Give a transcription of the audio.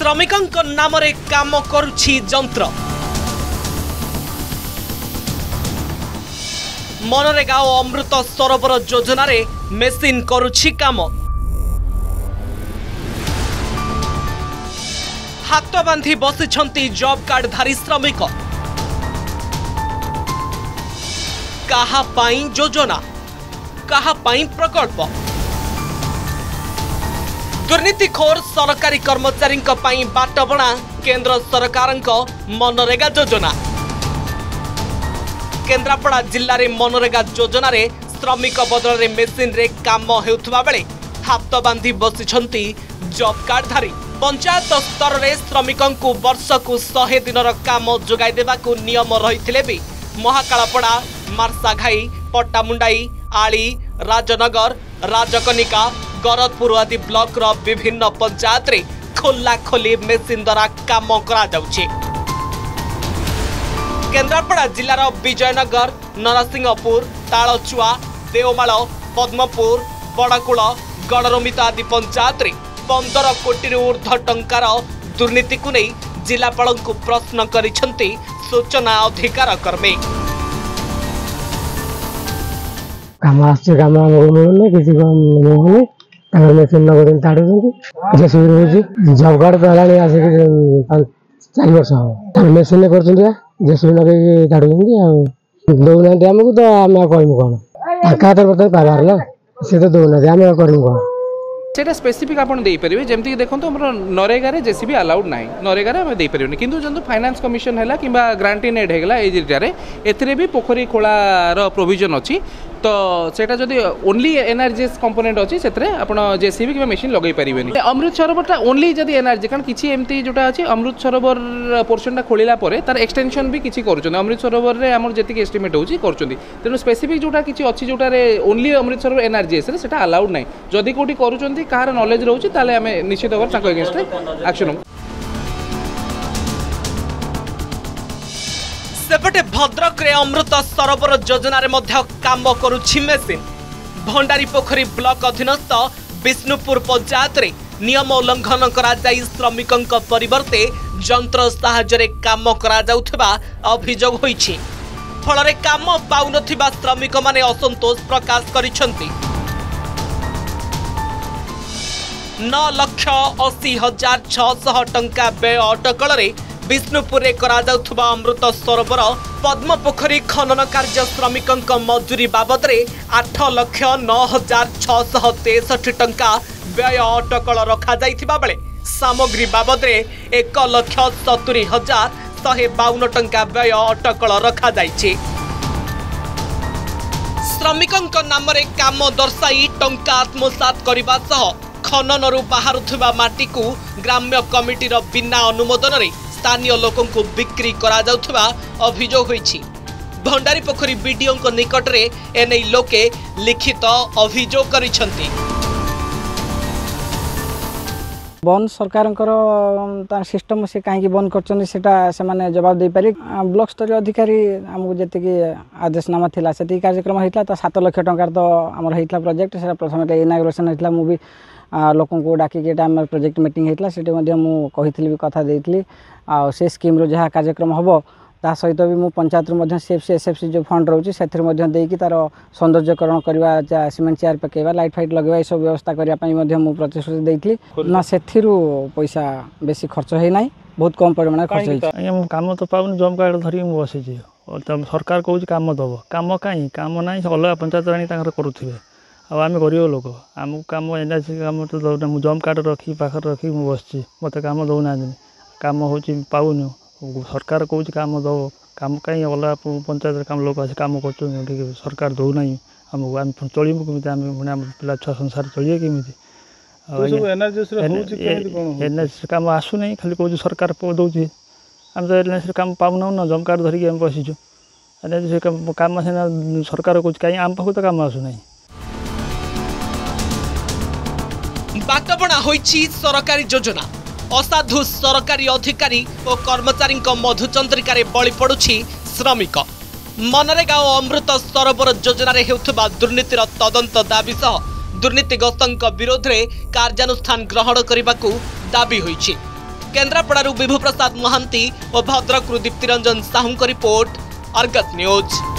श्रमिकଙ୍କ नामरे काम करुछि जंत्र। मनरेगा और अमृत सरोवर योजना रे मेसिन करुछि काम। हाथ बांधि बसिछंती जॉब कार्ड धारी श्रमिक। कहा पाई योजना, कहा पाई प्रकल्प। दुर्नीतिखोर सरकारी कर्मचारी बाटबणा केंद्र सरकार मनरेगा योजना। केन्द्रापड़ा जिले में मनरेगा योजना रे श्रमिक बदल में मेसिन रे काम हेउथबा बेले हाथ बांधि बसिछंती जॉब कार्ड धारी। पंचायत स्तर में श्रमिकों को वर्ष को 100 दिन काम जोगाई देवाकू नियम रही भी महाकालपड़ा, मार्साघाई, पट्टामुंडाई, आली, राजनगर, राजकनिका, गरदपुर आदि ब्लॉक रो विभिन्न पंचायत रे खोला खोली मेसिन द्वारा काम करा जाउछि। केन्द्रापड़ा जिलार विजयनगर, नरसिंहपुर, तालचुआ, देवमाल, पद्मपुर, बड़कुल, गणरमित आदि पंचायत रे 15 कोटी ऊर्ध्व टंकार दुर्नीति को नहीं जिलापाल को प्रश्न करिसेंती सूचना अधिकार कर्मी। काम किसी मेसिन नगद छाड़ुंट जब कार्ड तो है आसिक 4 वर्ष हम मेसिन कर दौना आमको तो आम कहूँ कौन हाथ बर्तमान पार ना सी तो दौना आम करूँ कौन सेटा स्पेसिफिक आप देपारे जमी देखो नरेगा रे जेसीबी अलाउड ना नरेगा रे दे पारे किंतु जो फाइनेंस कमिशन है कि ग्रांटी नेड होगा ए भी पोखरी खोलार प्रोविजन अच्छी तो सेटा जदि ओनली एनआरजीएस कंपोनेंट अच्छी से जेसीबी कि मेसीन लगे पारे। अमृत सरोवर ओनली जदि एनआरजी कारण किसी एमती जोटा अच्छी अमृत सरोवर पोर्सन खोला तार एक्सटेंशन भी किसी कर अमृत सरोवर में आम जी एस्टिमेट होती तेणु स्पेसिफिक जोटा किसी अच्छी जोटार ओनली अमृत सरोवर एनआरजीएस से अलाउड ना जदि कौटी कर कहार नॉलेज रोचे ताले आम निश्चित भाव अगेंस्ट एक्शन। सेपटे भद्रक रे अमृत सरोवर योजना रे मध्य काम करुछि मेसिन। भंडारी पोखरी ब्लॉक अधीनस्थ विष्णुपुर पंचायत रे नियम उल्लंघन करा जाई श्रमिकंक परिवर्ते जंत्र साहाय्य रे काम करा जाउथबा अभियोग होईछि। फल रे काम पाउनथिबा श्रमिक माने असंतोष प्रकाश करिसंती। 9,80,600 टंका व्यय अटकल रे विष्णुपुर रे करा जाउथबा अमृत सरोवर पद्म पोखरी खनन कार्य श्रमिकंक मजूरी बाबद रे 8,09,663 टंका व्यय अटकल रखा जाइथिबा बेले सामग्री बाबद रे 1,70,152 टंका व्यय अटकल रखा जाइछि। श्रमिकंक नाम रे काम दर्शाई टंका आत्मसात करबा सह खननरू बाहरुथबा माटी को ग्राम्य कमिटी रो बिना अनुमोदन रे स्थानीय लोकों को बिक्री करा जाउथबा अभियोग होईछि। भंडारी पोखरी बीडीओ को निकट रे एनै लोके लिखित अभियोग करिसंती। बंद सरकार सिस्टम से कहीं बंद कर जवाब दे पारे। ब्लॉक स्तरीय अधिकारी आमको जी आदेशनामा थिला से कार्यक्रम होता तो 7 लाख टंका तो आमर होता प्रोजेक्ट से प्रथम इनाग्रेशन होता मुझे लोकों को डाकिक प्रोजेक्ट मीटिंग होता से कही कथा देती से स्कीम जहाँ कार्यक्रम हम ता सहित भी मुझे पंचायत सीएफसी एसएफसी जो फंड रोचे से तार सौंदर्यकरण करवा सीमेंट चेयर पकेवा लाइट फाइट लगेवा सब व्यवस्था करने प्रतिश्रुति देती ना से पैसा बेसी खर्च होना बहुत कम परिमाण खर्च हो काम तो पाऊनी जॉब कार्ड धरिक बसी सरकार कौन कम दब कम कहीं कम ना अलग पंचायत राणी करुवे आम गरीब लोक आमको कम एनआरसी कम तो दौना मुझे जॉब कार्ड रखी पाखे रखी बस मत कम दौना कम हो पाऊनी सरकार कौन कम दब कम कहीं अलग पंचायत कम लोक आस कम कर सरकार दौना आमको आम चलू कमी आम पिला छुआ संसार चलिए कमी एनआरसी कम आसूना खाली कौन सरकार दौर आम तो एनआरसी कम पाऊना ना जॉब कार्ड धरिक आम बसीचु एनआरसी कम सीना सरकार कौन कहीं आम पाख तो कम आसूना। बाटबणा होईछि सरकारी योजना। असाधु सरकारी अधिकारी और कर्मचारी मधुचंद्रिका बलि पड़ुछि श्रमिक। मनरेगा और अमृत सरोवर योजना रे हेउथबा दुर्नीतिर तदंत दाबी सह दुर्नीतिग्रस्तों विरोध में कार्यानुष्ठान ग्रहण करने दाबी होईछि। केन्द्रापड़ारू विभु प्रसाद महांती और भद्रकरू Diptiranjan Sahu report Argus news.